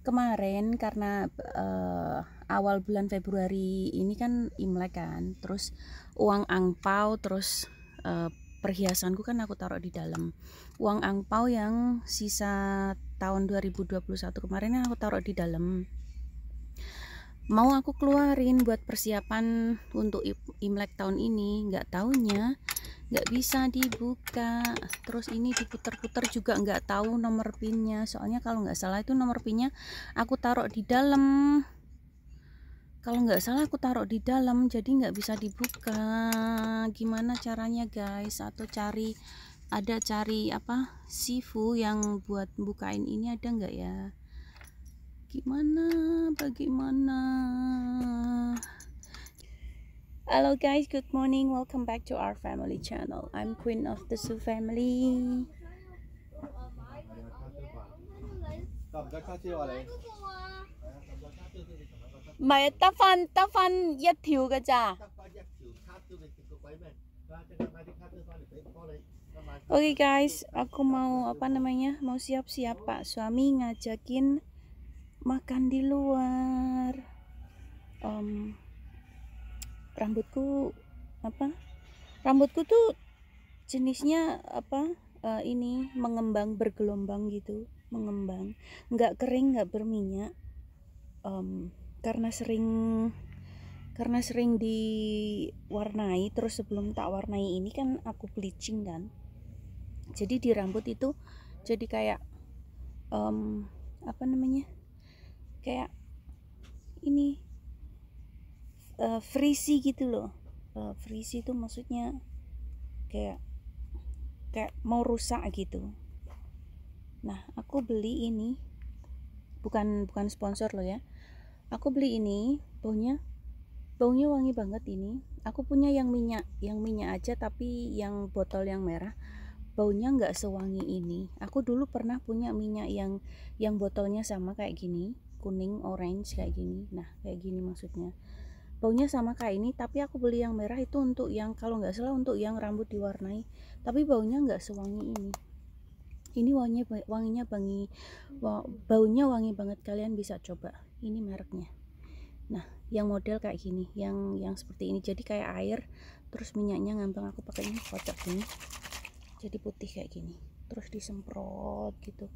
Kemarin karena awal bulan Februari ini kan Imlek kan, terus uang angpau, terus perhiasanku kan aku taruh di dalam. Uang angpau yang sisa tahun 2021 kemarin aku taruh di dalam. Mau aku keluarin buat persiapan untuk Imlek tahun ini, nggak taunya nggak bisa dibuka. Terus ini diputer-puter juga nggak tahu nomor pinnya, soalnya kalau nggak salah itu nomor pinnya aku taruh di dalam. Kalau nggak salah aku taruh di dalam, jadi nggak bisa dibuka. Gimana caranya guys? Atau cari apa sifu yang buat bukain ini, ada nggak ya? Bagaimana? Hello guys, good morning, welcome back to our family channel. I'm Queen of the Su family. Mày ta phân一條嘅咋？Oke guys, aku mau mau siap-siap. Pak suami ngajakin makan di luar. Rambutku tuh jenisnya ini mengembang, bergelombang gitu, mengembang, nggak kering, nggak berminyak. Karena sering diwarnai, terus sebelum tak warnai ini kan aku bleaching kan, jadi di rambut itu jadi kayak kayak ini frizzy gitu loh. Frizzy itu maksudnya kayak mau rusak gitu. Nah, aku beli ini, bukan sponsor loh ya. Aku beli ini, baunya wangi banget ini. Aku punya yang minyak aja, tapi yang botol yang merah baunya nggak sewangi ini. Aku dulu pernah punya minyak yang botolnya sama kayak gini, kuning orange kayak gini. Nah, kayak gini maksudnya. Baunya sama kayak ini, tapi aku beli yang merah itu untuk yang, kalau nggak salah untuk yang rambut diwarnai, tapi baunya nggak sewangi ini. Ini baunya wangi banget, kalian bisa coba. Ini mereknya. Nah, yang model kayak gini, yang seperti ini, jadi kayak air, terus minyaknya ngambang. Aku pakai ini kocok gini, jadi putih kayak gini, terus disemprot gitu.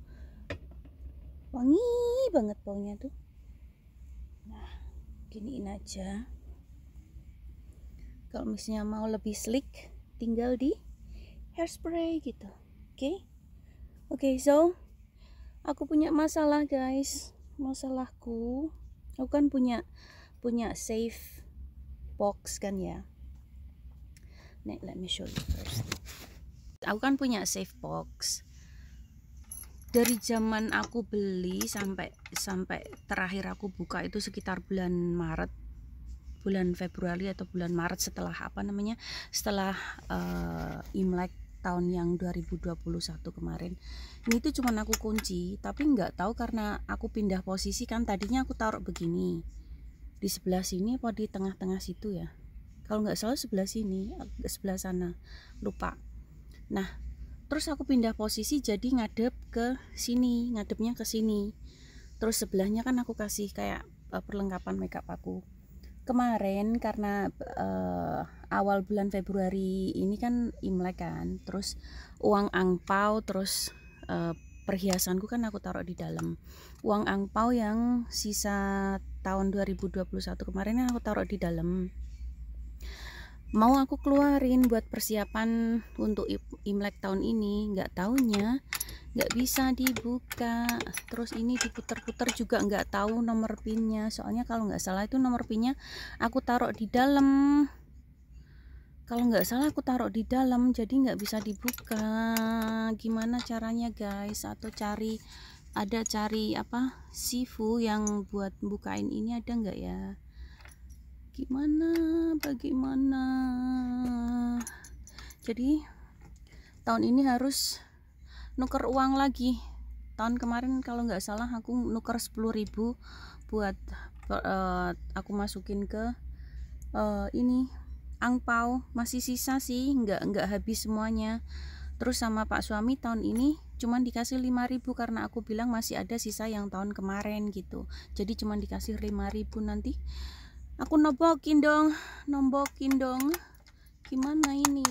Wangi banget baunya tuh. Nah, giniin aja. Kalau misalnya mau lebih slick, tinggal di hairspray gitu. Oke, so aku punya masalah guys. Masalahku, aku kan punya safe box kan ya. Nih, let me show you first. Aku kan punya safe box. Dari zaman aku beli sampai terakhir aku buka itu sekitar bulan Februari atau bulan Maret, setelah setelah Imlek tahun yang 2021 kemarin. Ini tuh cuman aku kunci, tapi nggak tahu karena aku pindah posisi kan. Tadinya aku taruh begini, di sebelah sini apa di tengah-tengah situ ya, kalau nggak salah sebelah sini, sebelah sana, lupa. Nah, terus aku pindah posisi jadi ngadepnya ke sini. Terus sebelahnya kan aku kasih kayak perlengkapan makeup aku. Kemarin karena awal bulan Februari ini kan Imlek kan, terus uang angpau, terus perhiasanku kan aku taruh di dalam. Uang angpau yang sisa tahun 2021 kemarin aku taruh di dalam. Mau aku keluarin buat persiapan untuk Imlek tahun ini, nggak taunya nggak bisa dibuka. Terus ini diputer-puter juga nggak tahu nomor pinnya, soalnya kalau nggak salah itu nomor pinnya aku taruh di dalam. Kalau nggak salah aku taruh di dalam, jadi nggak bisa dibuka. Gimana caranya guys? Atau cari apa sifu yang buat bukain ini, ada nggak ya? Bagaimana? Jadi tahun ini harus nuker uang lagi. Tahun kemarin kalau nggak salah aku nuker 10.000 buat aku masukin ke ini angpau. Masih sisa sih, nggak habis semuanya. Terus sama Pak suami tahun ini cuman dikasih 5.000 karena aku bilang masih ada sisa yang tahun kemarin gitu. Jadi cuman dikasih 5.000. Nanti aku nombokin dong. Gimana ini?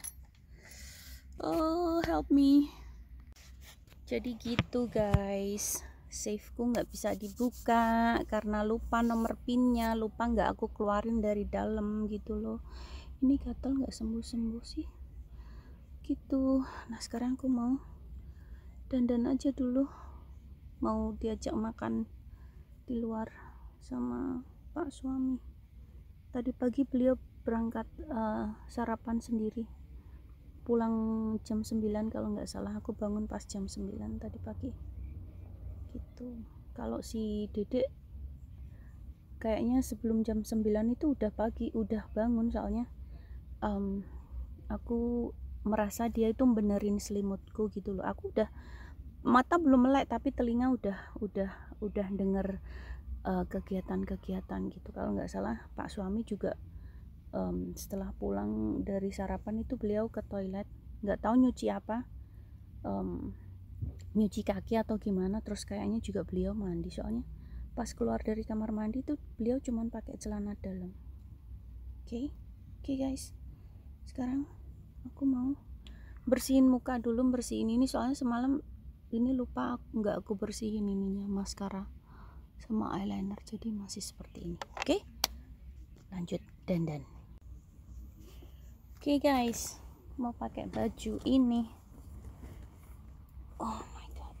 Oh, help me. Jadi gitu guys, saveku nggak bisa dibuka karena lupa nomor pinnya, lupa nggak aku keluarin dari dalam gitu loh. Ini gatal nggak sembuh-sembuh sih gitu. Nah sekarang aku mau dandan aja dulu, mau diajak makan di luar sama Pak suami. Tadi pagi beliau berangkat sarapan sendiri, pulang jam 9 kalau nggak salah. Aku bangun pas jam 9 tadi pagi gitu. Kalau si Dedek kayaknya sebelum jam 9 itu udah pagi, udah bangun. Soalnya aku merasa dia itu benerin selimutku gitu loh. Aku udah, mata belum melek tapi telinga udah denger kegiatan-kegiatan gitu. Kalau nggak salah Pak suami juga setelah pulang dari sarapan itu beliau ke toilet, nggak tahu nyuci apa, nyuci kaki atau gimana. Terus kayaknya juga beliau mandi, soalnya pas keluar dari kamar mandi tuh beliau cuman pakai celana dalam. Oke guys, sekarang aku mau bersihin muka dulu, bersihin ini soalnya semalam ini lupa nggak aku bersihin ininya, maskara sama eyeliner, jadi masih seperti ini. Oke, lanjut dandan. Oke guys, mau pakai baju ini. Oh my god.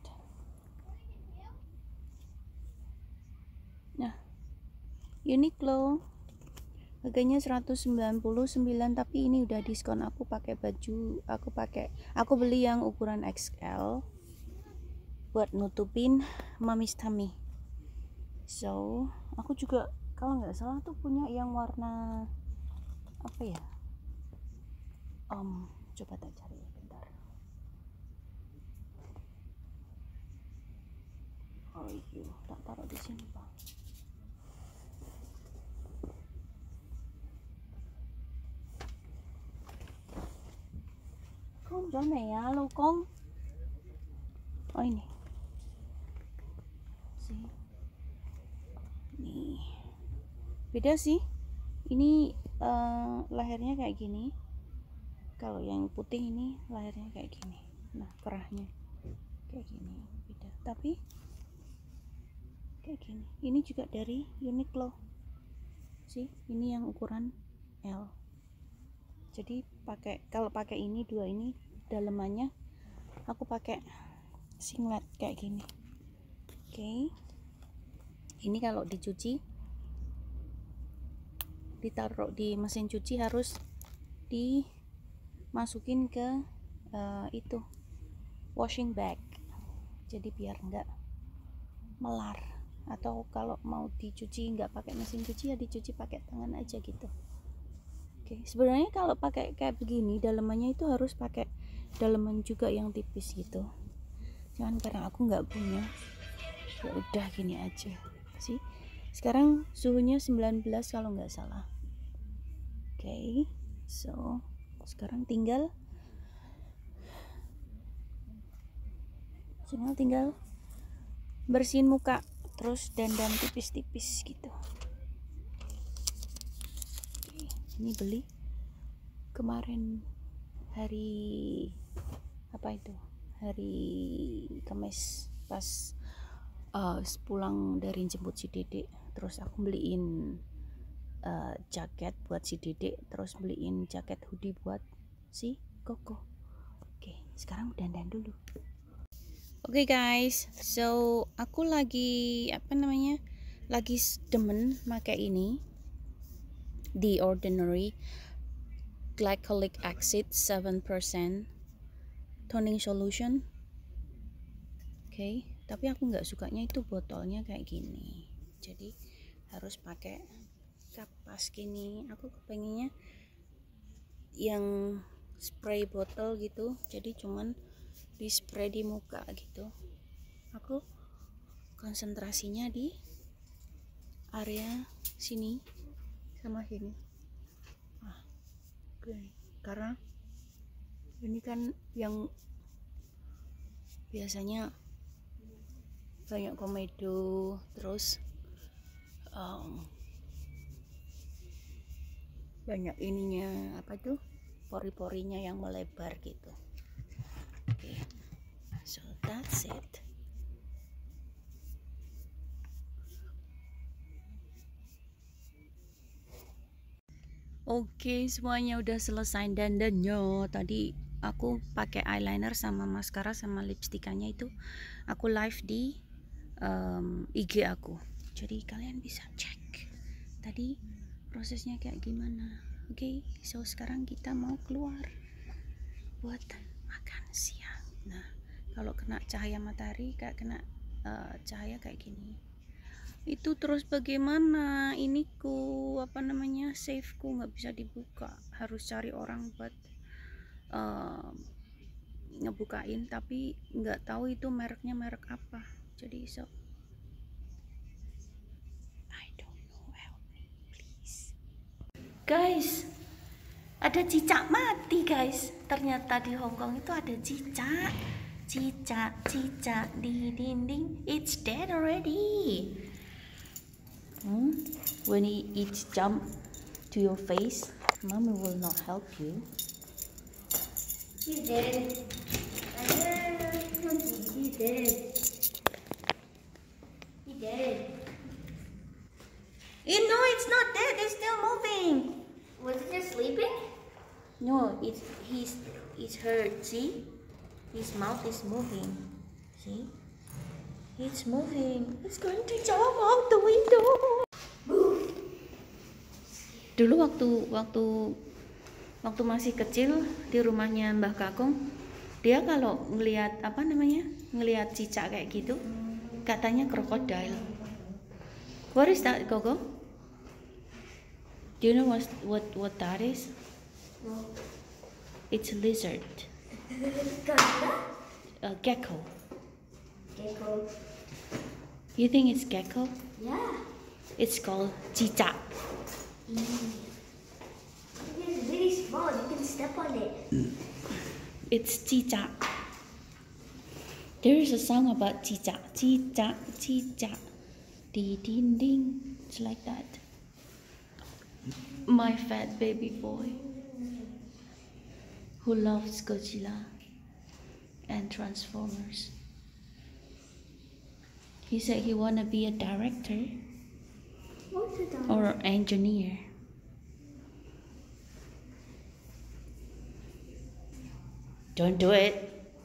Nah, Uniqlo harganya 199, tapi ini udah diskon. Aku pakai baju, aku beli yang ukuran XL buat nutupin mommy's tummy. So aku juga kalau nggak salah tuh punya yang warna apa ya, coba tak cari ya, bentar. Oh iya, tak taruh di sini Pak. Con chỗ này alo con. Oh ini. Nih. Beda sih. Ini lehernya kayak gini. Kalau yang putih ini lehernya kayak gini. Nah, kerahnya kayak gini. Beda. Tapi kayak gini. Ini juga dari Uniqlo. Sih, ini yang ukuran L. Jadi kalau pakai ini dua ini dalemannya aku pakai singlet kayak gini. Oke. Ini kalau dicuci, ditaruh di mesin cuci, harus dimasukin ke itu washing bag. Jadi biar enggak melar. Atau kalau mau dicuci nggak pakai mesin cuci ya dicuci pakai tangan aja gitu. Oke, sebenarnya kalau pakai kayak begini dalemannya itu harus pakai daleman juga yang tipis gitu. Cuman karena aku nggak punya, ya udah gini aja sih. Sekarang suhunya 19 kalau nggak salah. Oke, so sekarang tinggal bersihin muka, terus dandan tipis-tipis gitu. Oke, ini beli kemarin hari Kamis pas pulang dari jemput si Dedek. Terus aku beliin jaket buat si Dedek, terus beliin jaket hoodie buat si Koko. Oke, sekarang dandan dulu. Oke guys, so aku lagi lagi demen pakai ini, The Ordinary Glycolic Acid 7% toning solution. Oke, tapi aku nggak sukanya itu botolnya kayak gini, jadi harus pakai kapas gini. Aku kepengennya yang spray botol gitu, jadi cuman di spray di muka gitu. Aku konsentrasinya di area sini sama sini. Karena Ini kan yang biasanya banyak komedo, terus banyak ininya, apa tuh, pori-porinya yang melebar gitu. Oke, so that's it. Oke, semuanya udah selesai dandannya. Tadi aku pakai eyeliner sama maskara sama lipstikannya itu aku live di IG aku. Jadi kalian bisa cek tadi prosesnya kayak gimana. Oke, so sekarang kita mau keluar buat makan siang. Nah, kalau kena cahaya matahari kayak kena cahaya kayak gini. Itu terus bagaimana iniku, apa namanya, saveku nggak bisa dibuka, harus cari orang buat ngebukain, tapi nggak tahu itu mereknya merek apa. Jadi so I don't know, help me please guys. Ada cicak mati guys, ternyata di Hongkong itu ada cicak di dinding. It's dead already. When it jump to your face, mommy will not help you. He's dead. He's dead. He's dead. No, it's not dead. It's still moving. Was it just sleeping? No, it's hurt. See, his mouth is moving. See, it's moving. It's going to jump out the window. Dulu waktu masih kecil di rumahnya Mbah Kakung, dia kalau ngelihat apa namanya, ngelihat cicak kayak gitu, katanya krokodil. What is that, Gogo? Do you know what that is? No. It's a lizard. A gecko. Gecko. You think it's gecko? Yeah. It's called cicak. It is really small. You can step on it. It's cicak. There is a song about cicak. Cicak, cicak di dinding. It's like that. My fat baby boy who loves Godzilla and Transformers. He said he wanna be a director What's it on? or engineer. Don't do it.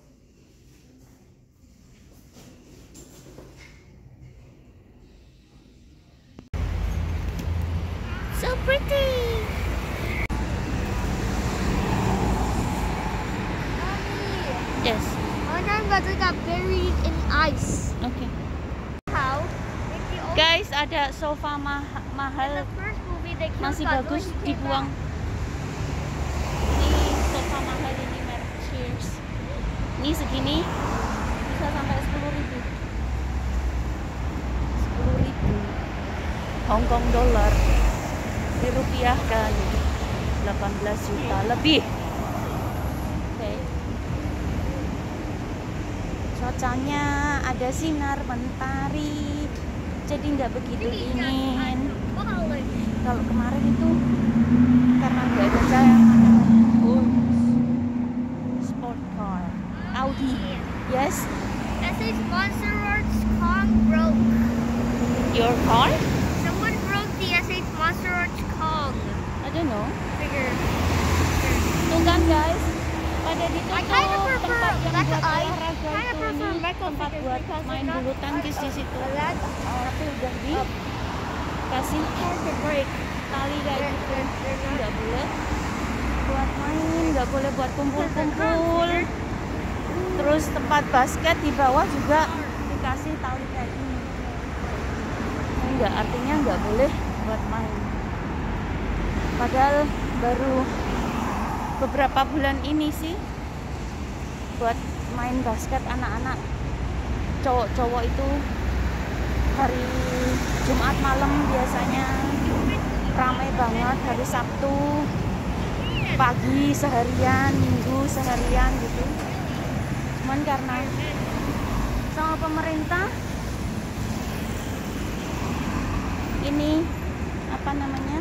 So pretty. Yes. One time got buried in ice. Okay. How? Guys, ada sofa In mahal, the first movie, they killed masih Godzilla, bagus, he came dibuang. back. Ini sofa mahal ini merek Cheers. Ini segini bisa sampai 10.000. 10.000 Hongkong dollar dirupiahkan 18 juta lebih. Oke. Cuacanya ada sinar mentari, jadi nggak begitu dingin. Kalau kemarin itu karena nggak ada cahaya sport car Audi. Yes, SH Monster Arts Kong broke. your car? Someone broke the SH Monster Arts Kong I don't know. figure. Tuh kan guys, pada I ditutup kinda prefer tempat yang buat Mecha. I olahraga kinda itu, prefer ini Mecha tempat figures buat because main it's not bulu tangkis di situ. Tapi udah dikasih break tali kayak gitu, nggak boleh buat main, nggak boleh buat kumpul-kumpul. Terus tempat basket di bawah juga dikasih tali kayak gini. Enggak, artinya nggak boleh buat main. Padahal baru beberapa bulan ini sih buat main basket anak-anak cowok-cowok itu hari Jumat malam biasanya ramai banget, hari Sabtu pagi seharian, minggu seharian gitu. Cuman karena sama pemerintah ini apa namanya,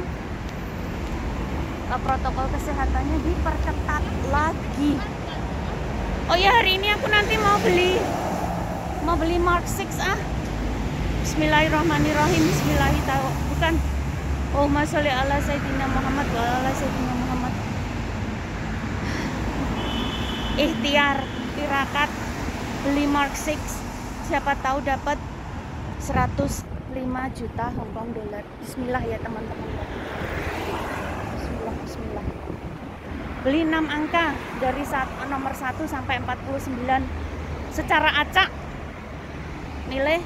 protokol kesehatannya diperketat lagi. Oh ya, hari ini aku nanti mau beli Mark 6 ah. Bismillahirrahmanirrahim. Bismillahirrahmanirrahim. Bukan. Allahumma sholli ala sayyidina Muhammad wa ala sayyidina Muhammad. Ikhtiar tirakat beli Mark 6. Siapa tahu dapat 105 juta Hong Kong dollar. Bismillah ya teman-teman. Bismillah. Beli 6 angka dari nomor 1 sampai 49 secara acak. Nilai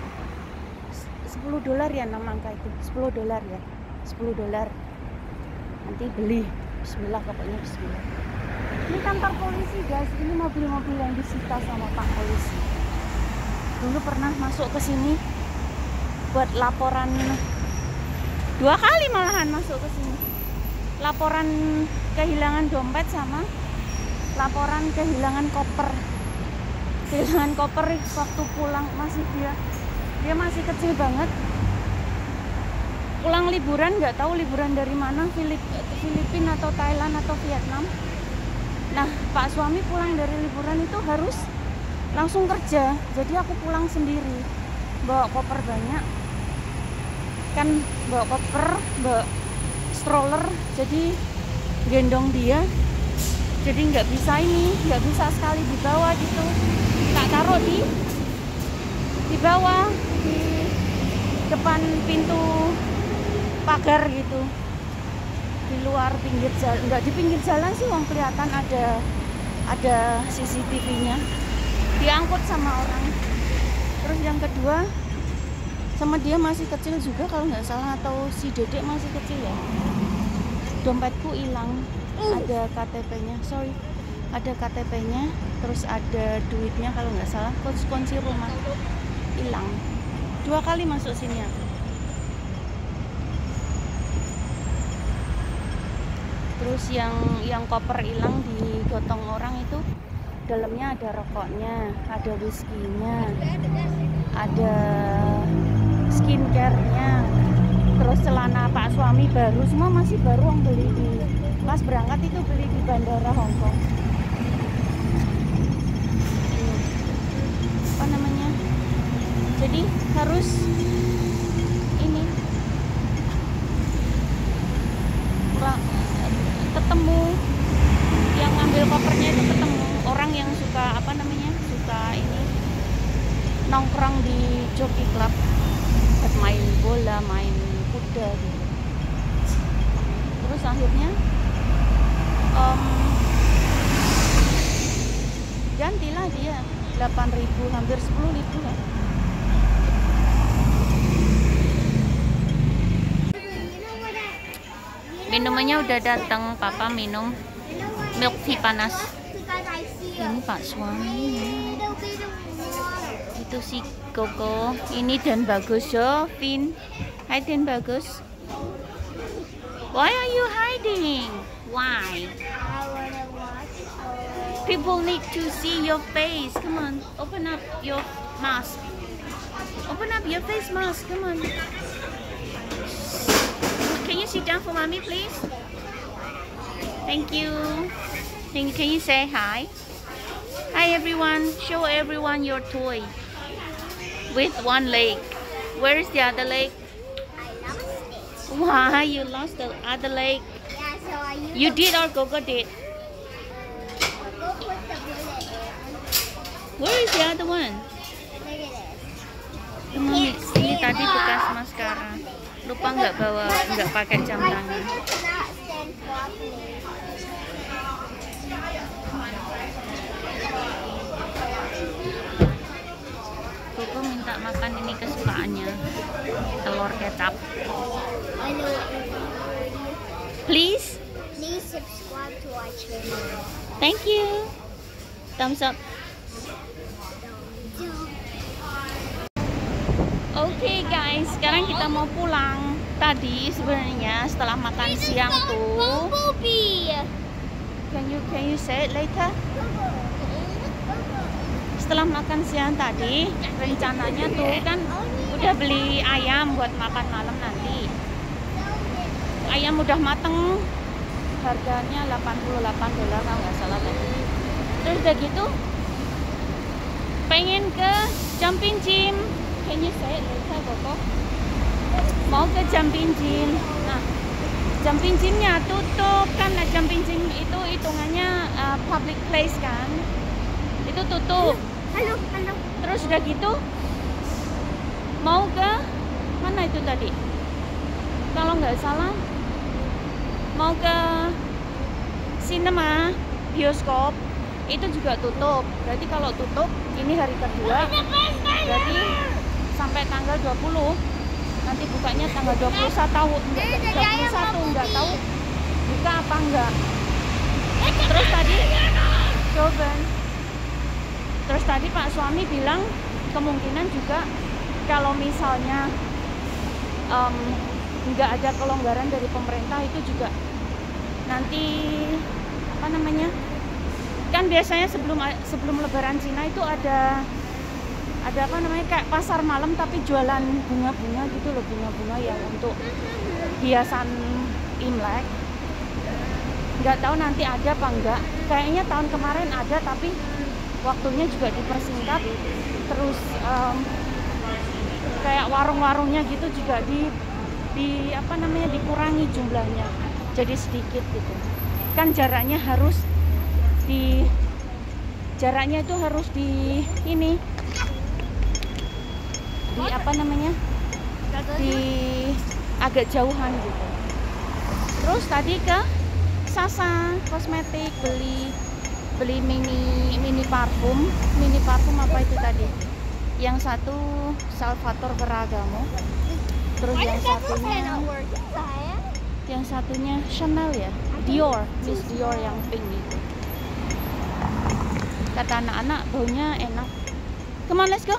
10 dolar ya 6 angka itu. 10 dolar ya. 10 dolar. Nanti beli. Bismillah pokoknya bismillah. Ini kantor polisi guys. Ini mobil-mobil yang disita sama Pak polisi. Dulu pernah masuk ke sini buat laporan, 2 kali malahan masuk ke sini. Laporan kehilangan dompet sama laporan kehilangan koper. Kehilangan koper waktu pulang masih dia masih kecil banget. Pulang liburan, nggak tahu liburan dari mana, Filipina atau Thailand atau Vietnam. Nah, Pak suami pulang dari liburan itu harus langsung kerja. Jadi aku pulang sendiri, bawa koper banyak. Kan bawa koper, bawa stroller, jadi gendong dia. Jadi nggak bisa sekali dibawa gitu. Tak taruh di bawah, di depan pintu pagar gitu, di luar pinggir jalan. Nggak di pinggir jalan sih, wong kelihatan ada CCTV-nya. Diangkut sama orang. Terus yang kedua, sama dia masih kecil juga kalau nggak salah, atau si dedek masih kecil ya. Dompetku hilang, ada KTP-nya, ada KTP-nya, terus ada duitnya kalau nggak salah, kunci rumah hilang. 2 kali masuk sini aku. Terus yang koper hilang digotong orang itu, dalamnya ada rokoknya, ada whisky-nya, ada skincare-nya, terus celana Pak suami baru, semua masih baru, yang beli pas berangkat itu, beli di bandara Hong Kong. Apa namanya, jadi harus ini ketemu yang ngambil kopernya itu, ketemu orang yang suka ini nongkrong di jockey club, main bola, main kuda gitu. Terus akhirnya gantilah dia 8.000, hampir 10.000 lah. Minumannya udah datang, papa minum milk tea panas. Ini Pak suami, itu si Koko, ini Dan Bagus yo, Vin. Hai Dan Bagus. Why are you hiding? Why? People need to see your face. Come on, open up your mask. Open up your face mask. Come on. Can you sit down for mommy, please? Thank you. Can you say hi? Hi everyone. Show everyone your toy with one leg. Where is the other leg? I lost it. Why you lost the other leg? Yeah, so I used You did or Gogo did? go put the bullet in. Where is the other one? Look at this. Mami, ini tadi bekas maskara. Lupa nggak pakai jam My tangan. finger cannot stand properly. Gogo minta makan ini kesukaannya, telur kecap. I know what you're doing. Please, Please subscribe to our channel. thank you. Thumbs up. Oke guys, sekarang kita mau pulang. Tadi sebenarnya setelah makan siang tuh Bumblebee. Can you say it later? Setelah makan siang tadi, rencananya tuh kan udah beli ayam buat makan malam nanti. Ayam udah mateng, harganya $88 kalau nggak salah tadi. Terus udah gitu, pengen ke jumping gym. Can you say it later, Koko? Mau ke jumping gym. Nah, jumping gymnya tutup kan. Nah, jumping gym itu hitungannya public place kan. Itu tutup. Halo. Terus udah gitu mau ke mana itu tadi? Kalau nggak salah mau ke cinema, bioskop itu juga tutup. Berarti kalau tutup ini hari kedua, berarti sampai tanggal 20. Nanti bukanya tanggal 21 nggak tahu buka apa enggak. Terus tadi Joven. Terus tadi Pak suami bilang kemungkinan juga kalau misalnya nggak ada kelonggaran dari pemerintah itu juga nanti apa namanya, kan biasanya sebelum Lebaran Cina itu ada apa namanya kayak pasar malam tapi jualan bunga-bunga gitu loh, bunga-bunga yang untuk hiasan Imlek. Nggak tahu nanti ada apa enggak. Kayaknya tahun kemarin ada tapi waktunya juga dipersingkat. Terus kayak warung-warungnya gitu juga di apa namanya dikurangi jumlahnya jadi sedikit gitu kan. Jaraknya itu harus di ini di apa namanya di agak jauhan gitu. Terus tadi ke Sasa kosmetik beli mini parfum apa itu tadi, yang satu Salvatore Ferragamo, terus yang satunya Chanel ya, Miss Dior yang pink itu. Kata anak-anak baunya enak. Come on, let's go.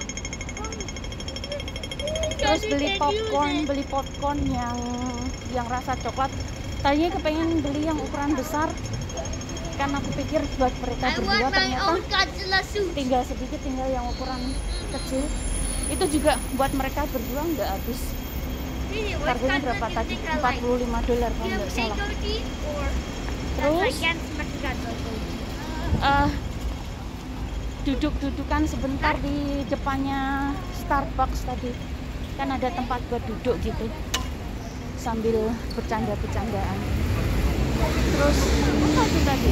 Terus beli popcorn yang rasa coklat. Tadinya kepengen beli yang ukuran besar, kan aku pikir buat mereka berdua, ternyata tinggal yang ukuran kecil. Itu juga buat mereka berdua nggak habis. Harganya berapa tadi? $45 kalau nggak salah. Terus duduk-dudukan sebentar di depannya Starbucks tadi, kan ada tempat buat duduk gitu sambil bercanda-bercandaan. Terus apa itu tadi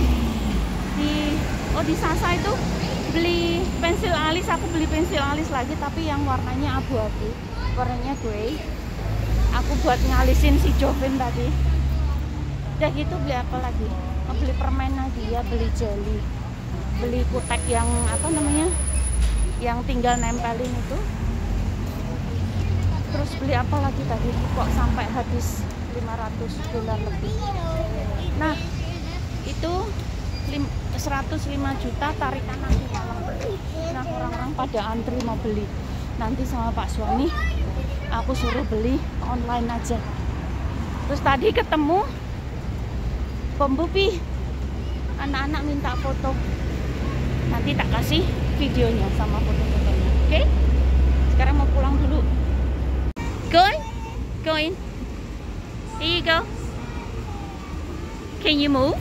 di Sasa itu beli pensil alis. Aku beli pensil alis lagi tapi yang warnanya abu-abu, warnanya grey. Aku buat ngalisin si Joven tadi. Udah gitu beli apa lagi? Beli permen lagi ya, beli jelly, beli kutek yang apa namanya yang tinggal nempelin itu. Terus beli apa lagi tadi? Kok sampai habis $500 lebih. Nah itu 105 juta tarikan nanti malam. Nah orang-orang pada antri mau beli. Nanti sama Pak suami aku suruh beli online aja. Terus tadi ketemu Bumblebee, anak-anak minta foto. Nanti tak kasih videonya sama foto-fotonya. Oke? Sekarang mau pulang dulu. Go in. Here you go. Can you move?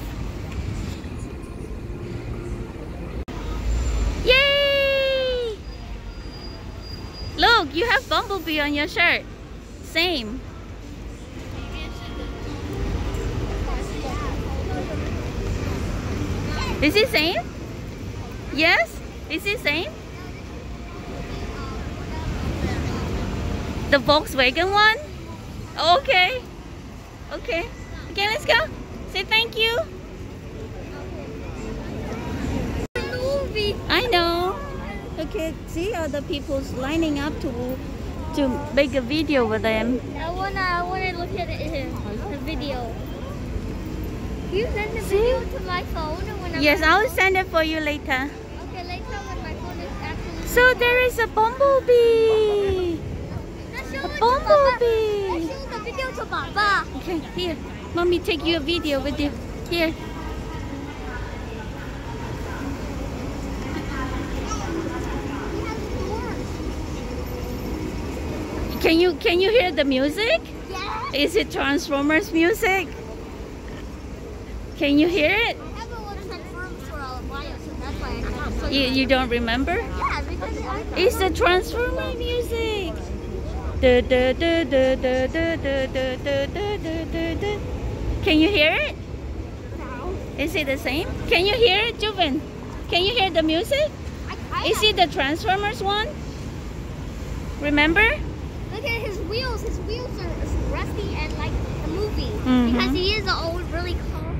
Yay! Look, you have Bumblebee on your shirt. Same. Is it same? Yes? Is it same? The Volkswagen one? Okay. Okay, let's go. Say thank you. I know. Okay, see all the people's lining up to make a video with them. I wanna look at the video. Can you send the video to my phone when I'm Yes, I'll send it for you later. Okay, later when my phone is actually. So there is a bumblebee. A bumblebee. Let's show the video to Papa. Okay, here. Mommy take you a video with you. Here. Can you hear the music? Yeah. Is it Transformers music? Can you hear it? I haven't watched Transformers for a while, so that's why I have to show you. You don't remember? Yeah, because It's the Transformer music. Da, da, da, da, da, da, da, da, da, da, da, da. Can you hear it? No. Is it the same? Can you hear it, Juven? Can you hear the music? Is it the Transformers one? Remember? Look at his wheels. His wheels are rusty and like the movie. Mhm. Because he is an old, really car.